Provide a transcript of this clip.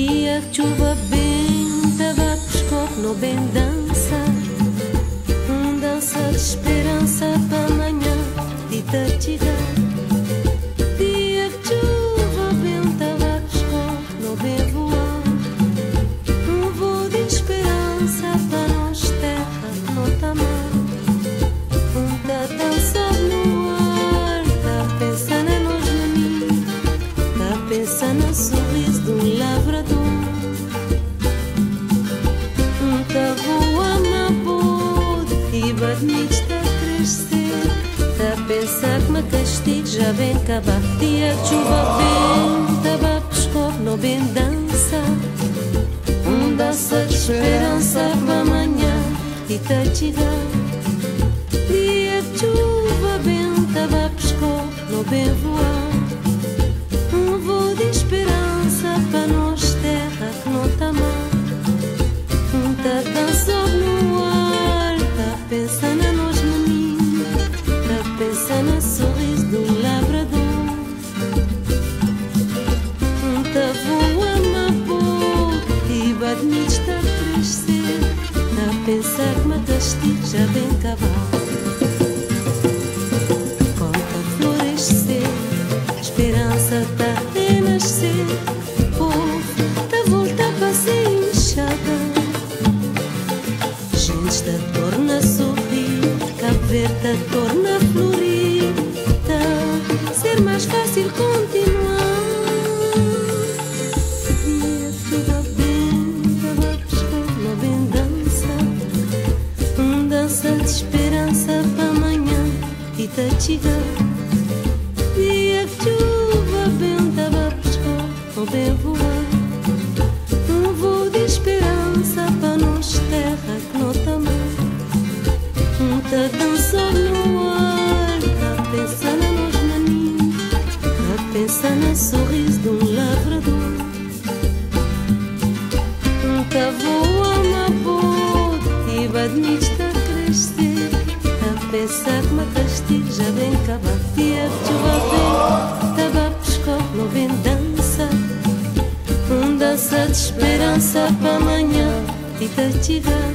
Dia que chuva bem, tava pescoço no bem dança. Dança de esperança para amanhã, dita chiga. Dia que chuva bem, tava pescoço no bem voar. Voo de esperança para nós terra, não tá mal. Tá dançando no ar, tá pensando em nós meninos, tá pensando no sorriso de um lavrador. Tá voando na boa e badnic está a crescer. Tá a pensar que me castigo já vem acabar. Dia de chuva bem, tava pescoço no bem dança. Dança de esperança para amanhã e tá chegar. Dia de chuva bem, tava pescoço no bem voar. Voo de esperança para nós terra que não tá mal. Tá dançando no ar, tá pensando nos meninos, tá pensando no sorriso do labrador. Tá voando na boca e badnic está a crescer. Tá a pensar que me castigo já vem acabar. Conta florescer, esperança tá a renascer. Povo tá volta para ser inchada. Gente tá torna a sorrir, Cabo Verde tá torna a florir. Tá ser mais fácil continuar. Dia de chuva bem, tava pescoço no bem dança. Dança de esperança para amanhã e tá chegar. Dia de chuva bem, tava pescoço no bem voar. Voo de esperança para nós terra que não tá mal. Tá dançando no ar, tá pensando nos meninos, tá pensando no sorriso de um lavrador. Tá voando na boa e badnic está a crescer. Tá a pensar que me castigo já vem acabar. Dia de chuva bem, tava pescoço no bem dança. Dança de esperança para amanhã e tá chegar.